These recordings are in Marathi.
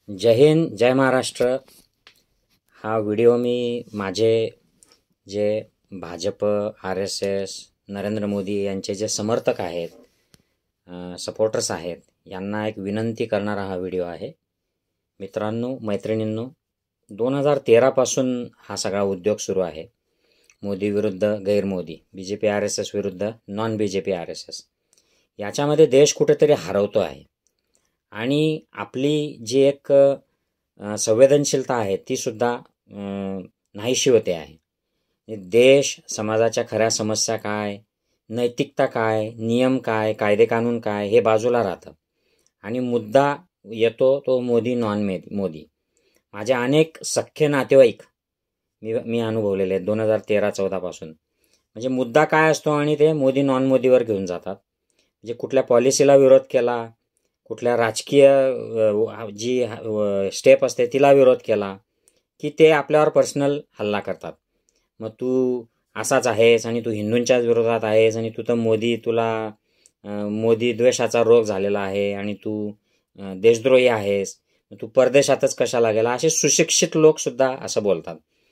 जय हिंद, जय महाराष्ट्र. हा व्हिडिओ मी माझे जे भाजप, RSS, नरेंद्र मोदी यांचे जे समर्थक आहेत, सपोर्टर्स आहेत, यांना एक विनंती करणारा हा व्हिडिओ आहे. मित्रांनो, मैत्रिणींनो, 2013 पासून हा सगळा उद्योग सुरू आहे. मोदी विरुद्ध गैरमोदी, BJP RSS विरुद्ध नॉन BJP RSS. याच्यामध्ये देश कुठेतरी हरवतो आहे आणि आपली जी एक संवेदनशीलता आहे ती सुद्धा नाहीशी होते आहे. देश, समाजाच्या खऱ्या समस्या काय, नैतिकता काय, नियम काय, कायदेकानून काय हे बाजूला राहतं आणि मुद्दा येतो तो मोदी नॉन मोदी. माझे अनेक सख्खे नातेवाईक मी अनुभवलेले आहेत 2013-14 पासून. म्हणजे मुद्दा काय असतो आणि ते मोदी नॉन मोदीवर घेऊन जातात. म्हणजे कुठल्या पॉलिसीला विरोध केला, कुठल्या राजकीय जी स्टेप असते तिला विरोध केला की ते आपल्यावर पर्सनल हल्ला करतात. मग तू असाच आहेस आणि तू हिंदूंच्याच विरोधात आहेस आणि तू तर तुला मोदी द्वेषाचा रोग झालेला आहे आणि तू देशद्रोही आहेस, तू परदेशातच कशाला गेला, असे सुशिक्षित लोक सुद्धा असं बोलतात.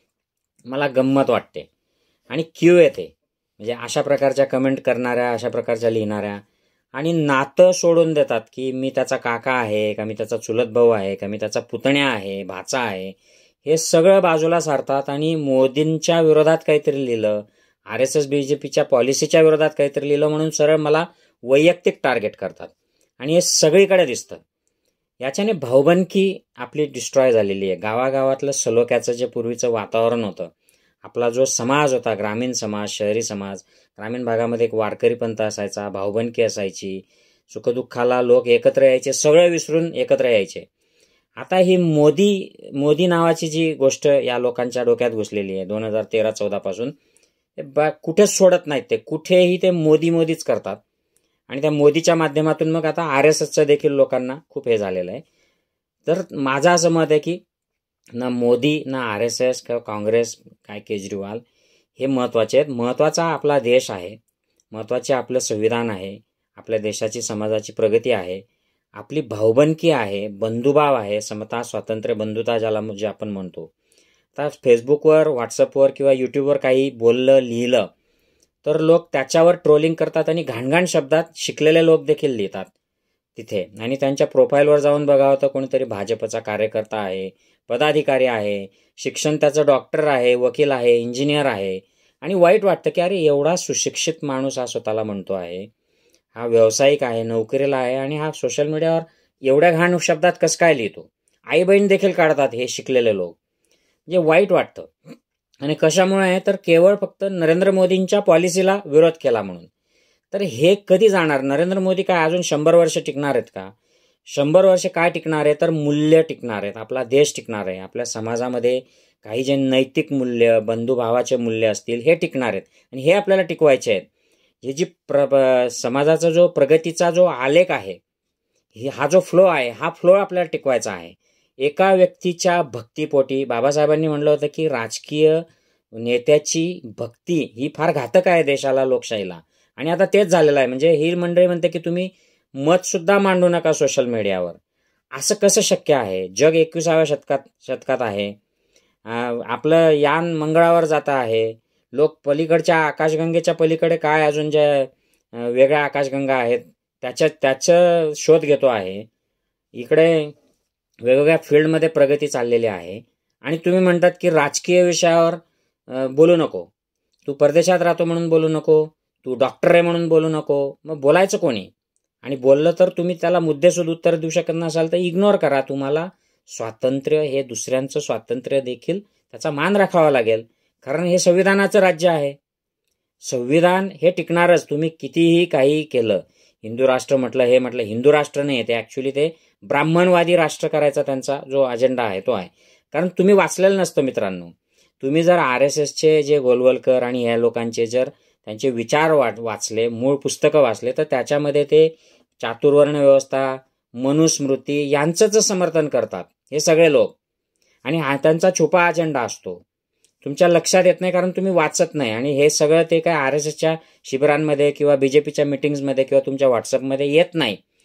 मला गंमत वाटते आणि क्यू येते. म्हणजे अशा प्रकारच्या कमेंट करणाऱ्या, अशा प्रकारच्या लिहिणाऱ्या, आणि नातं सोडून देतात की मी त्याचा काका आहे का, मी त्याचा चुलत भाऊ आहे का, मी त्याचा पुतण्या आहे, भाचा आहे, हे सगळं बाजूला सारतात आणि मोदींच्या विरोधात काहीतरी लिहिलं, RSS BJPच्या पॉलिसीच्या विरोधात काहीतरी लिहिलं म्हणून सरळ मला वैयक्तिक टार्गेट करतात आणि हे सगळीकडे दिसतं. याच्याने भाऊबंदकी आपली डिस्ट्रॉय झालेली आहे. गावागावातलं सलोख्याचं जे पूर्वीचं वातावरण होतं, आपला जो समाज होता, ग्रामीण समाज, शहरी समाज, ग्रामीण भागामध्ये एक वारकरी पंथ असायचा, भाऊबंदकी असायची, सुखदुःखाला लोक एकत्र यायचे, सगळं विसरून एकत्र यायचे. आता ही मोदी नावाची जी गोष्ट या लोकांच्या डोक्यात घुसलेली आहे 2013-14 पासून, कुठेच सोडत नाहीत. ते कुठेही ते मोदीच करतात आणि त्या मोदीच्या माध्यमातून मग आता RSSचं देखील लोकांना खूप हे झालेलं आहे. तर माझं असं मत आहे की ना मोदी, ना RSS किंवा काँग्रेस, काय केजरीवाल, हे महत्त्वाचे आहेत. महत्त्वाचा आपला देश आहे, महत्त्वाचे आपलं संविधान आहे, आपल्या देशाची, समाजाची प्रगती आहे, आपली भाऊबंदकी आहे, बंधुभाव आहे, समता, स्वातंत्र्य, बंधुता ज्याला म्हणजे आपण म्हणतो. आता फेसबुकवर, व्हॉट्सअपवर किंवा यूट्यूबवर काही बोललं, लिहिलं तर लोक त्याच्यावर ट्रोलिंग करतात आणि घाणघाण शब्दात शिकलेले लोक देखील लिहितात तिथे. आणि त्यांच्या प्रोफाईलवर जाऊन बघावं तर कोणीतरी भाजपचा कार्यकर्ता आहे, पदाधिकारी आहे, शिक्षण त्याचं डॉक्टर आहे, वकील आहे, इंजिनियर आहे, आणि वाईट वाटतं की अरे एवढा सुशिक्षित माणूस हा स्वतःला म्हणतो आहे, हा व्यावसायिक आहे, नोकरीला आहे, आणि हा सोशल मीडियावर एवढ्या घाण शब्दात कसं काय लिहितो. आई बहीण देखील काढतात हे शिकलेले लोक. म्हणजे वाईट वाटतं. आणि कशामुळे आहे तर केवळ फक्त नरेंद्र मोदींच्या पॉलिसीला विरोध केला म्हणून. तर हे कधी जाणार? नरेंद्र मोदी काय अजून 100 वर्ष टिकणार आहेत का? 100 वर्ष काय टिकणार आहे तर मूल्य टिकणार आहेत, आपला देश टिकणार आहे, आपल्या समाजामध्ये काही जे नैतिक मूल्य, बंधुभावाचे मूल्य असतील हे टिकणार आहेत आणि हे आपल्याला टिकवायचे आहेत. ही जी समाजाचा जो प्रगतीचा जो आलेख आहे, हा जो फ्लो आहे, हा फ्लो आपल्याला टिकवायचा आहे. एका व्यक्तीच्या भक्तीपोटी बाबासाहेबांनी म्हटलं होतं की राजकीय नेत्याची भक्ती ही फार घातक आहे देशाला, लोकशाहीला, आणि आता तेच झालेलं आहे. म्हणजे ही मंडळी म्हणते की तुम्ही मत सुद्धा मांडू नका सोशल मीडियावर. असं कसं शक्य आहे? जग 21व्या शतकात आहे, आपलं यान मंगळावर जातं आहे, लोक पलीकडच्या आकाशगंगेच्या पलीकडे काय अजून ज्या वेगळ्या आकाशगंगा आहेत त्याचं शोध घेतो आहे. इकडे वेगवेगळ्या फील्डमध्ये प्रगती चाललेली आहे आणि तुम्ही म्हणतात की राजकीय विषयावर बोलू नको, तू परदेशात राहतो म्हणून बोलू नको, तू डॉक्टर आहे म्हणून बोलू नको. मग बोलायचं कोणी? आणि बोललं तर तुम्ही त्याला मुद्देसूद उत्तर देऊ शकत नसाल तर इग्नोर करा. तुम्हाला स्वातंत्र्य, हे दुसऱ्यांचं स्वातंत्र्य देखील त्याचा मान राखावा लागेल, कारण हे संविधानाचं राज्य आहे. संविधान हे टिकणारच, तुम्ही कितीही काही केलं. हिंदू राष्ट्र म्हटलं, हे म्हटलं, हिंदू राष्ट्र नाही ते ॲक्च्युली ते ब्राह्मणवादी राष्ट्र करायचा त्यांचा जो अजेंडा आहे तो आहे. कारण तुम्ही वाचलेलं नसतं मित्रांनो. तुम्ही जर RSSचे जे गोलवलकर आणि ह्या लोकांचे जर त्यांचे विचार वाचले, मूळ पुस्तकं वाचले, तर त्याच्यामध्ये ते चातुर्वर्ण व्यवस्था, मनुस्मृती यांचंच समर्थन करतात हे सगळे लोक, आणि हा त्यांचा छुपा अजेंडा असतो. तुमच्या लक्षात येत नाही कारण तुम्ही वाचत नाही. आणि हे सगळं ते काय RSSच्या शिबिरांमध्ये किंवा BJPच्या मीटिंग्समध्ये किंवा तुमच्या व्हॉट्सअपमध्ये येत नाही.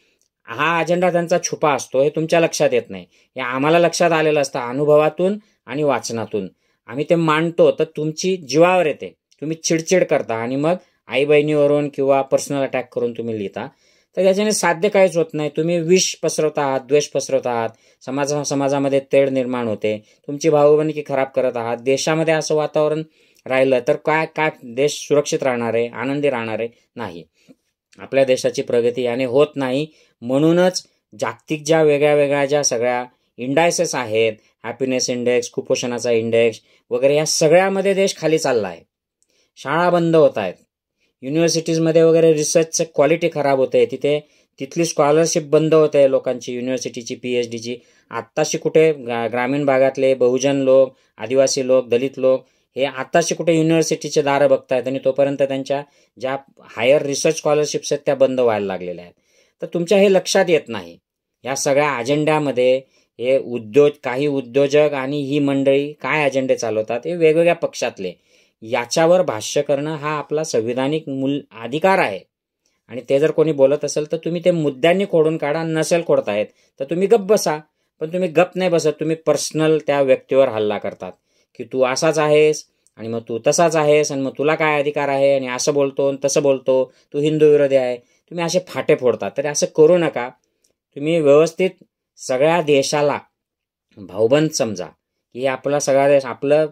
हा अजेंडा त्यांचा छुपा असतो, हे तुमच्या लक्षात येत नाही. हे आम्हाला लक्षात आलेलं असतं अनुभवातून आणि वाचनातून. आम्ही ते मांडतो तर तुमची जीवावर येते, तुम्ही चिडचिड करता आणि मग आई बहिणीवरून किंवा पर्सनल अटॅक करून तुम्ही लिहिता. तर त्याच्याने साध्य काहीच होत नाही. तुम्ही विष पसरवत आहात, द्वेष पसरवत आहात, समाजामध्ये तेढ निर्माण होते, तुमची भावबंदकी खराब करत आहात. देशामध्ये असं वातावरण राहिलं तर काय काय देश सुरक्षित राहणार आहे, आनंदी राहणार आहे? नाही. आपल्या देशाची प्रगती याने होत नाही. म्हणूनच जागतिक ज्या वेगळ्या वेगळ्या ज्या सगळ्या इंडायसेस आहेत, हॅपीनेस इंडेक्स, कुपोषणाचा इंडेक्स वगैरे, या सगळ्यामध्ये देश खाली चालला आहे. शाळा बंद होत आहेत, युनिव्हर्सिटीजमध्ये वगैरे रिसर्चचं क्वालिटी खराब होते, तिथली स्कॉलरशिप बंद होते लोकांची, युनिव्हर्सिटीची, PhDची. आत्ताशी कुठे ग्रामीण भागातले बहुजन लोक, आदिवासी लोक, दलित लोक हे आत्ताशी कुठे युनिव्हर्सिटीचे दारं बघतायत आणि तोपर्यंत त्यांच्या ज्या हायर रिसर्च स्कॉलरशिप्स आहेत त्या बंद व्हायला लागलेल्या आहेत. तर तुमच्या हे लक्षात येत नाही. या सगळ्या अजेंड्यामध्ये हे काही उद्योजक आणि ही मंडळी काय अजेंडे चालवतात, हे वेगवेगळ्या पक्षातले, याच्यावर भाष्य करणं हा आपला संविधानिक अधिकार आहे. आणि ते जर कोणी बोलत असेल तर तुम्ही ते मुद्द्यांनी खोडून काढा. नसेल खोडतायत तर तुम्ही गप्प बसा. पण तुम्ही गप्प नाही बसत, तुम्ही पर्सनल त्या व्यक्तीवर हल्ला करतात की तू असाच आहेस आणि मग तू तसाच आहेस आणि मग तुला काय अधिकार आहे आणि असं बोलतो आणि तसं बोलतो, तू हिंदू विरोधी आहे. तुम्ही असे फाटे फोडतात. तर असं करू नका. तुम्ही व्यवस्थित सगळ्या देशाला भाऊबंद समजा की आपला सगळा देश, आपलं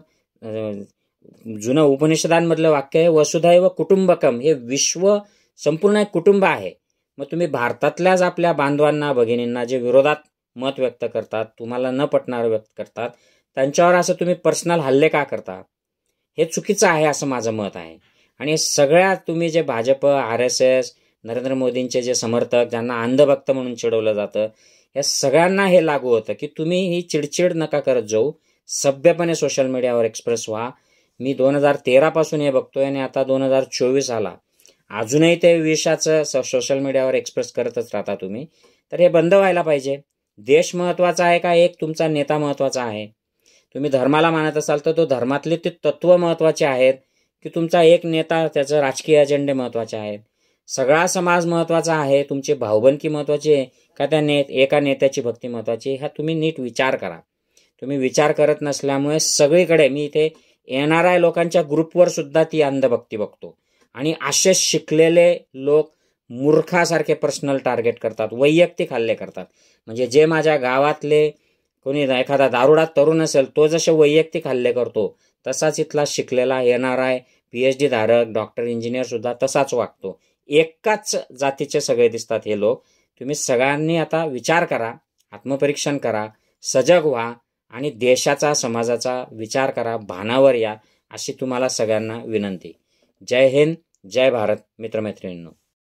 जुनं उपनिषदांमधलं वाक्य आहे वसुधैव कुटुंबकम, हे विश्व संपूर्ण एक कुटुंब आहे. मग तुम्ही भारतातल्याच आपल्या बांधवांना, भगिनींना जे विरोधात मत व्यक्त करतात, तुम्हाला न पटणारं व्यक्त करतात, त्यांच्यावर असं तुम्ही पर्सनल हल्ले का करता? हे चुकीचं आहे असं माझं मत आहे. आणि सगळ्यात तुम्ही जे भाजप, RSS, नरेंद्र मोदींचे जे समर्थक, ज्यांना अंधभक्त म्हणून चिडवलं जातं, या सगळ्यांना हे लागू होतं की तुम्ही ही चिडचिड नका करत जाऊ, सभ्यपणे सोशल मीडियावर एक्सप्रेस व्हा. मी 2013 पासून हे बघतोय आणि आता 2024 आला, अजूनही ते विषयाचं सोशल मीडियावर एक्सप्रेस करतच राहता तुम्ही. तर हे बंद व्हायला पाहिजे. देश महत्त्वाचा आहे का एक तुमचा नेता महत्त्वाचा आहे? तुम्ही धर्माला मानत असाल तर तो धर्मातले ते तत्त्व महत्त्वाचे आहेत की तुमचा एक नेता, त्याचं राजकीय अजेंडे महत्त्वाचे आहेत? सगळा समाज महत्त्वाचा आहे, तुमची भाऊबंदकी महत्त्वाची आहे का त्या एका नेत्याची भक्ती महत्त्वाची? हा तुम्ही नीट विचार करा. तुम्ही विचार करत नसल्यामुळे सगळीकडे मी इथे NRI लोकांच्या ग्रुपवर सुद्धा ती अंधभक्ती बघतो. आणि असे शिकलेले लोक मूर्खासारखे पर्सनल टार्गेट करतात, वैयक्तिक हल्ले करतात. म्हणजे जे माझ्या गावातले कोणी एखादा दारुडा तरुण असेल, तो जसे वैयक्तिक हल्ले करतो, तसाच इथला शिकलेला NRI, PhD धारक, डॉक्टर, इंजिनियर सुद्धा तसाच वागतो. एकाच जातीचे सगळे दिसतात हे लोक. तुम्ही सगळ्यांनी आता विचार करा, आत्मपरीक्षण करा, सजग व्हा आणि देशाचा, समाजाचा विचार करा, भानावर या, अशी तुम्हाला सगळ्यांना विनंती. जय हिंद, जय भारत मित्रमैत्रिणींनो.